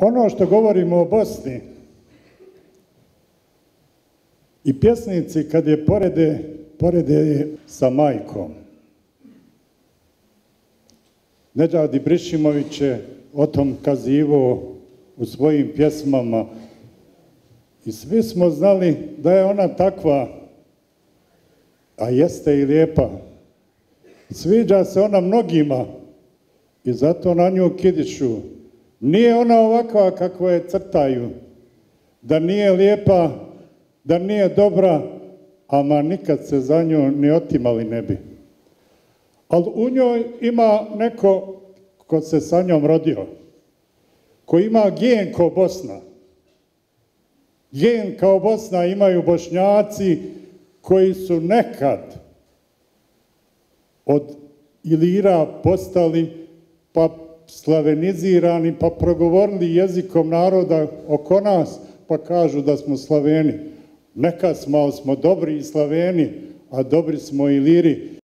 Ono što govorimo o Bosni i pjesnici kad je porede sa majkom. Nedžad Ibrišimović je o tom kazivao u svojim pjesmama i svi smo znali da je ona takva, a jeste i lijepa. Sviđa se ona mnogima i zato na nju kidišu. Nije ona ovakva kako je crtaju, da nije lijepa, da nije dobra, ama nikad se za nju ni otimali ne bi. Ali u njoj ima neko ko se sa njom rodio, koji ima gen kao Bosna. Gen kao Bosna imaju Bošnjaci koji su nekad od Ilira postali pa slavenizirani, pa progovorili jezikom naroda oko nas, pa kažu da smo Slaveni. Nekad smo, ali smo dobri i Slaveni, a dobri smo i Iliri.